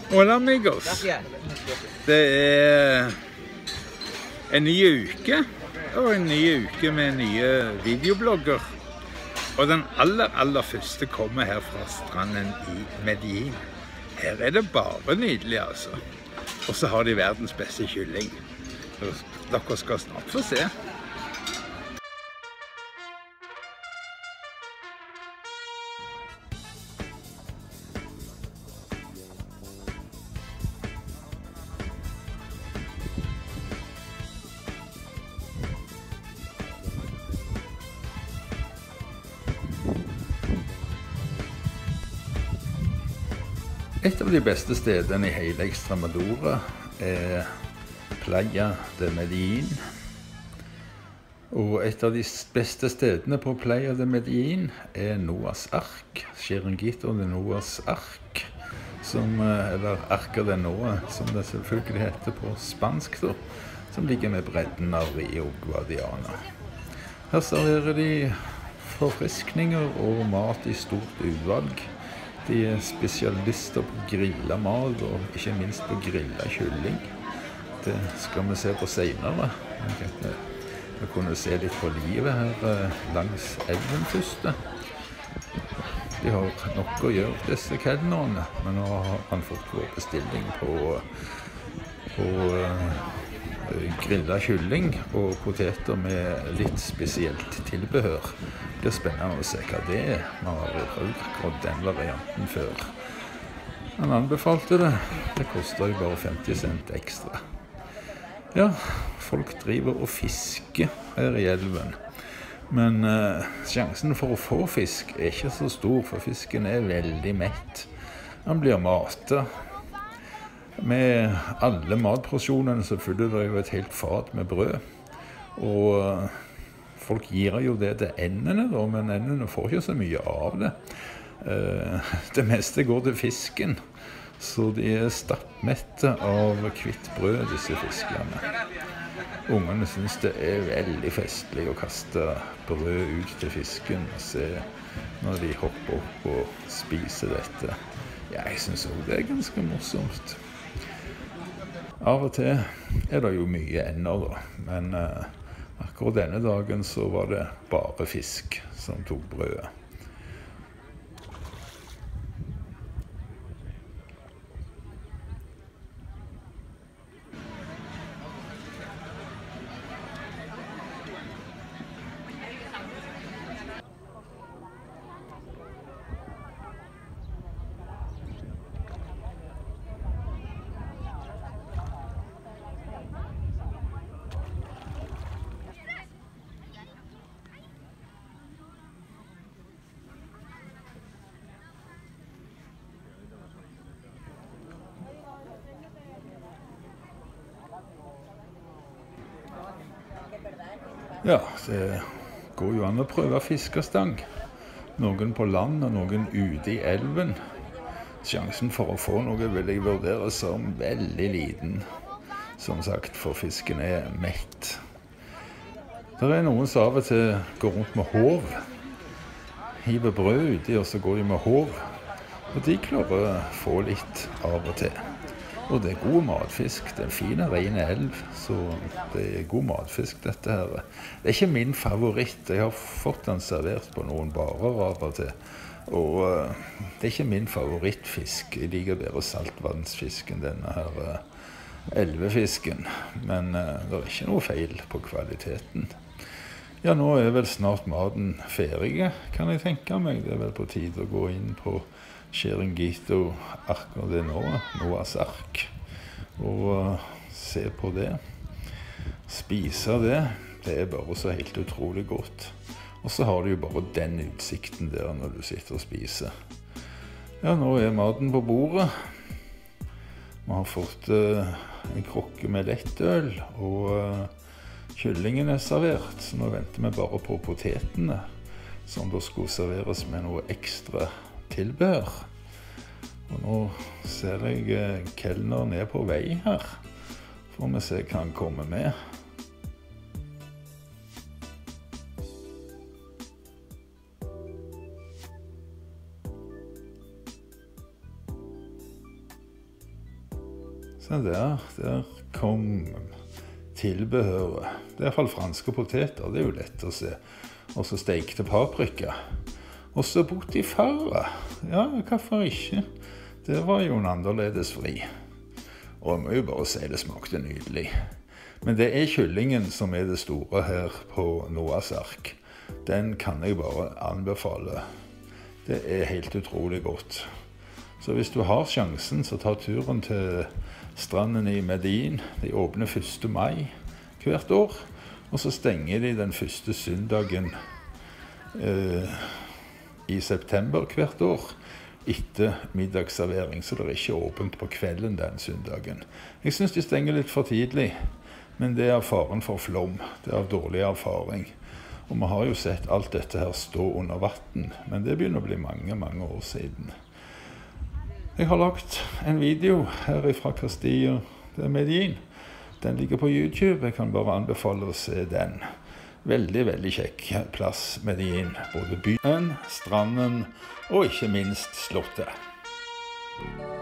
Hola amigos, det er en ny uke, og en ny uke med nye videoblogger. Og den aller første kommer her fra stranden i Medellin. Her er det bare nydelig altså. Og så har de verdens beste kylling. Dere skal snart få se. Et av de beste stedene i hele Extremadura er Playa de Medellin. Og et av de beste stedene på Playa de Medellin er Noas Ark, Chiringuito de Noas Ark, eller Arca de Noa, som det selvfølgelig heter på spansk, da, som ligger med bredden av Rio Guadiana. Her serverer de forfriskninger og mat i stort utvalg. De er spesialister på grillet mat, og ikke minst på grillet kylling. Det skal vi se på senere. Vi kunne se litt på livet her langs elven først. De har nok å gjøre, disse kelnerne, men nå har han fått vår bestilling på grillet kylling og poteter med litt spesielt tilbehør. Det blir spennende å se hva det er. Man har aldri prøvd akkurat den varianten før. Han anbefalte det. Det koster jo bare 50 cent ekstra. Ja, folk driver og fisker her i elven. Men sjansen for å få fisk er ikke så stor, for fisken er veldig mett. Han blir matet. Med alle matporsjonene så følger det jo et helt fat med brød. Og folk gir jo det til endene da, men endene får ikke så mye av det. Det meste går til fisken, så de er stappmette av hvitt brød, disse fiskene. Ungene synes det er veldig festlig å kaste brød ut til fisken og se når de hopper opp og spiser dette. Ja, jeg synes også det er ganske morsomt. Av og til er det jo mye ender da, men akkurat denne dagen så var det bare fisk som tok brødet. Ja, det går jo an å prøve fiskestang. Noen på land og noen ute i elven. Sjansen for å få noe vil jeg vurdere som veldig liten. Som sagt, for fisken er mett. Det er noen som av og til går rundt med hov. Hiver brød uti, og så går de med hov. Og de klarer å få litt av og til. Og det er god matfisk. Det er en fin, ren elv, så det er god matfisk dette her. Det er ikke min favoritt. Jeg har fått den servert på noen barer av og til. Og det er ikke min favorittfisk. Jeg liker bedre saltvannsfisken, denne her elvefisken. Men det er ikke noe feil på kvaliteten. Ja, nå er vel snart maten ferdig, kan jeg tenke meg. Det er vel på tide å gå inn på Chiringuito Arca de Noa, Noas Ark, og se på det. Spise det. Det er bare så helt utrolig godt. Og så har du jo bare den utsikten der når du sitter og spiser. Ja, nå er maten på bordet. Vi har fått en krukke med lettøl, og kyllingen er servert. Så nå venter vi bare på potetene, som da skulle serveres med noe ekstra tilbehør. Og nå ser jeg kelneren er på vei her. Får vi se hva han kommer med. Så der kom tilbehøret. Det er i hvert fall franske poteter, det er jo lett å se. Og så stekte paprika. Og så botifara. Ja, hvorfor ikke? Det var jo en annerledes vri. Og jeg må jo bare si det smakte nydelig. Men det er kyllingen som er det store her på Noahs ark. Den kan jeg bare anbefale. Det er helt utrolig godt. Så hvis du har sjansen, så ta turen til stranden i Medellin. De åpner 1. mai hvert år. Og så stenger de den første søndagen i september hvert år etter middagsservering, så det er ikke åpent på kvelden den søndagen. Jeg synes de stenger litt for tidlig, men det er faren for flom. Det er dårlig erfaring. Og vi har jo sett alt dette her stå under vatten, men det begynner å bli mange, mange år siden. Jeg har lagt en video her fra Castilla de Medellin. Den ligger på YouTube. Jeg kan bare anbefale å se den. Veldig, veldig kjekk plass, Medellin. Både byen, stranden og ikke minst slottet.